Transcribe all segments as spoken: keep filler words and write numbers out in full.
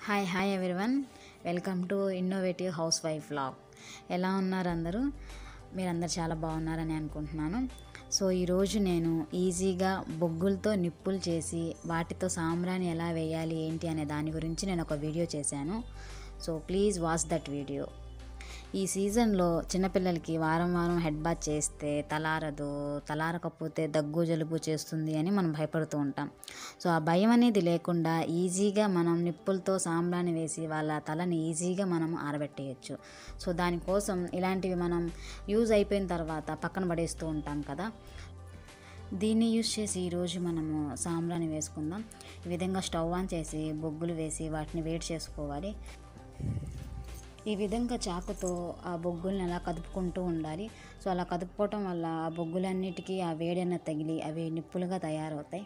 Hi hi everyone, welcome to innovative housewife vlog. ఎలా ఉన్నారు అందరూ? మీరందరూ చాలా బాగున్నారని అనుకుంటున్నాను. సో ఈరోజు నేను ఈజీగా బొగ్గులతో నిప్పులు చేసి వాటితో సాంబ్రాణి ఎలా వేయాలి ఏంటి అనే దాని గురించి నేను ఒక వీడియో చేశాను. So please watch that video. ఈ సీజన్లో చిన్నపిల్లలకి వారం వారం హెడ్ బాత్ చేస్తే తలారదు, తలారకపోతే దగ్గు జలుబు చేస్తుంది అని మనం భయపడుతూ ఉంటాం. సో ఆ భయం అనేది లేకుండా ఈజీగా మనం నిప్పులతో సాంబ్రాణి వేసి వాళ్ళ తలని ఈజీగా మనం ఆరబెట్టేయచ్చు. సో దానికోసం ఇలాంటివి మనం యూజ్ అయిపోయిన తర్వాత పక్కన పడేస్తూ ఉంటాం కదా, దీన్ని యూజ్ చేసి ఈరోజు మనము సాంబ్రాణి వేసుకుందాం. ఈ విధంగా స్టవ్ ఆన్ చేసి బొగ్గులు వేసి వాటిని వేడి చేసుకోవాలి. ఈ విధంగా చాకుతో ఆ బొగ్గుల్ని అలా కదుపుకుంటూ ఉండాలి. సో అలా కదుపుకోవటం వల్ల ఆ బొగ్గులన్నిటికీ ఆ వేడి అన్నది తగిలి అవి నిప్పులుగా తయారవుతాయి.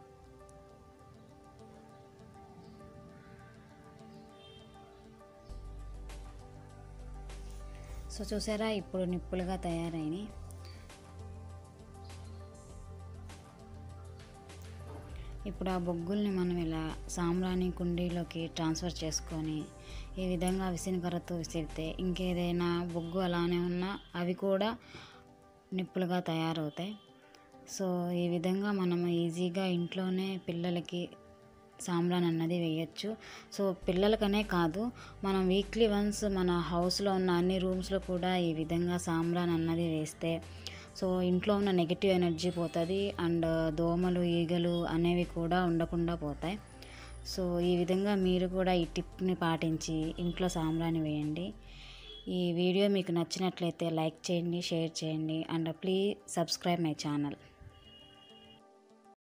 సో చూసారా, ఇప్పుడు నిప్పులుగా తయారైనాయి. ఇప్పుడు ఆ బొగ్గుల్ని మనం ఇలా సాంబ్రాణి కుండీలోకి ట్రాన్స్ఫర్ చేసుకొని ఈ విధంగా విసినకర్రతో విసిరితే ఇంకేదైనా బొగ్గు అలానే ఉన్నా అవి కూడా నిప్పులుగా తయారవుతాయి. సో ఈ విధంగా మనం ఈజీగా ఇంట్లోనే పిల్లలకి సాంబ్రాణి అన్నది వేయచ్చు. సో పిల్లలకనే కాదు, మనం వీక్లీ వన్స్ మన హౌస్లో ఉన్న అన్ని రూమ్స్లో కూడా ఈ విధంగా సాంబ్రాణి అన్నది వేస్తే సో ఇంట్లో ఉన్న నెగిటివ్ ఎనర్జీ పోతుంది అండ్ దోమలు ఈగలు అనేవి కూడా ఉండకుండా పోతాయి. సో ఈ విధంగా మీరు కూడా ఈ టిప్ని పాటించి ఇంట్లో సాంబ్రాణి వేయండి. ఈ వీడియో మీకు నచ్చినట్లయితే లైక్ చేయండి, షేర్ చేయండి and please subscribe my channel.